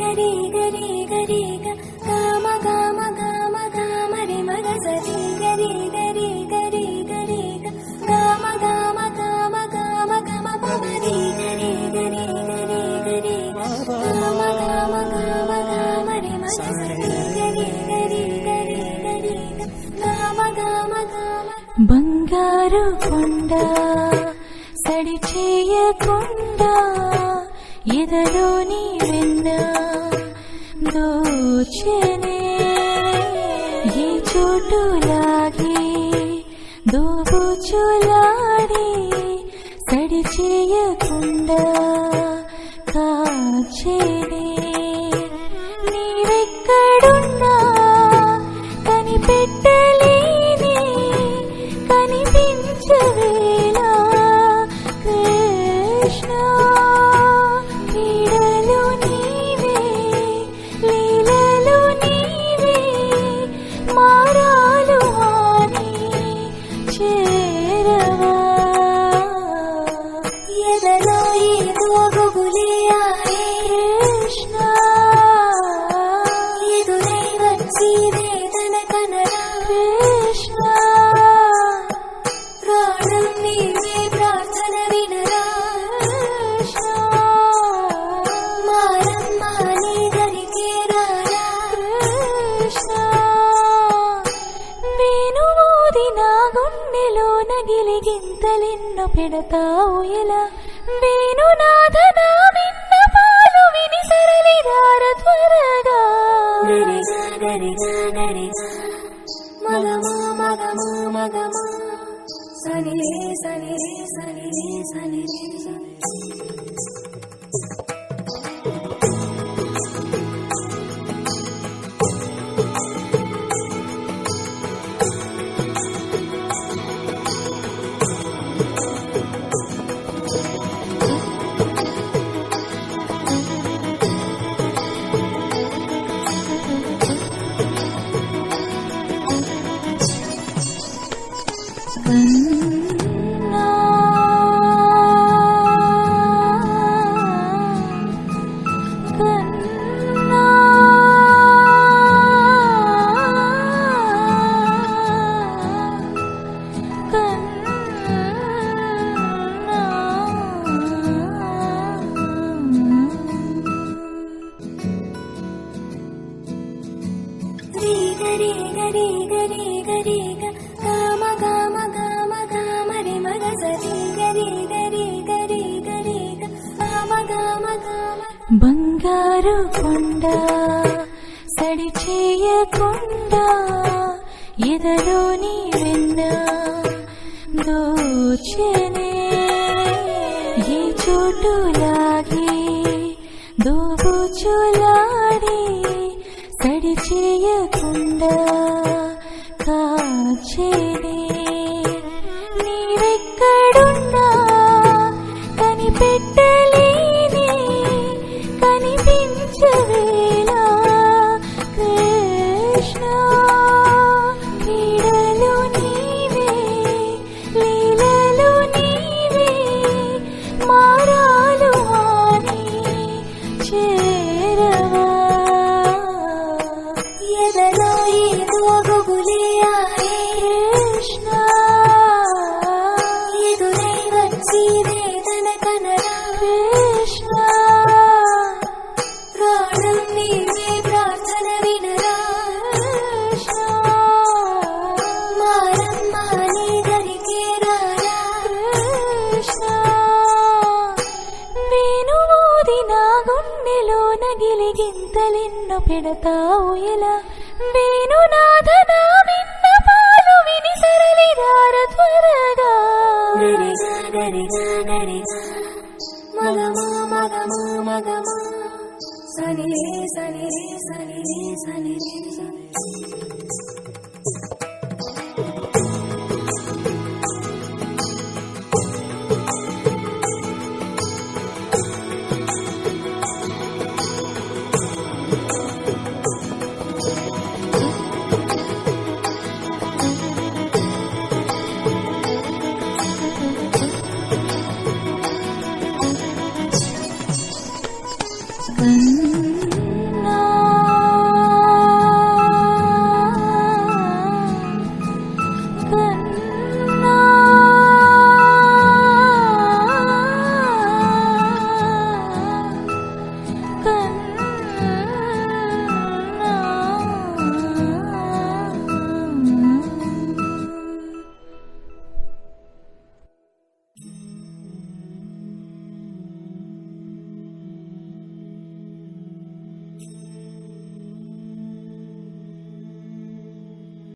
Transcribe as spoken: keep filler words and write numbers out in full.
గరి గరి గరి గమ గమ గమ గమ రి మగ సరి గరి గరి గరి గరి గమ గమ గమ గమ గమ పరి గరి గరి గరి గరి గమ గమ గమ గమ రి మగ సరి గరి గరి గరి గరి గమ గమ గమ బంగారు కొండ సడి చేయకుండా ఎదలోని వెన్న దోచెనే ఈ చోటులాగి దోబుచులాడి సడి చేయకుండా కాచెనే నీవెక్కడున్నా కనిపెట్టలేని కనిపించవేలా కృష్ణ క్రీడలు నీవే లీలలు నీవే మారాలు అని చేరవా ఎదలో ఏదో గుబులే ఆడే కృష్ణ ఎదురై వచ్చి వేదన కనరా కృష్ణ ప్రాణం నీవే ప్రార్థన వినరా కృష్ణ మారమ్మ నీ దరికి రారా కృష్ణ వేణుమోది నా గుండెలో నగిలిగింతలెన్నో పెడతావు ఎలా వేణునాథ నా విన్న పాలు విని సరళిదార త్వరగా గరిగా గరిగా గరిగా మగము మగము మగము సని సని సని సని సని బంగారు కొండ సడి చేయకుండా ఎదలోని వెన్న దోచెనే ఈ చోటులాగి దోబుచులాడి సడి చేయకుండా కాచెనే నీవెక్కడున్నా కనిపెట్టలేని కనిపించవేలా కృష్ణ క్రీడలు నీవే లీలలు నీవే మారాలు అని చేరవా ఎదలో ఏదో గుబులే ఆడే కృష్ణ ఎదురై వచ్చి వేదన కనరా కృష్ణ ప్రాణం నీవే ప్రార్థన వినరా కృష్ణ మారమ్మ నీ దరికి రారా కృష్ణ వేణుమోది నా గుండెలో నగిలిగింతలెన్నో పెడతావు ఎలా వేణునాథ నా విన్న పాలు విని సరళిదార త్వరగా గరిగా గరిగా గరిగా మగము మగము మగము సని సని సని సని సని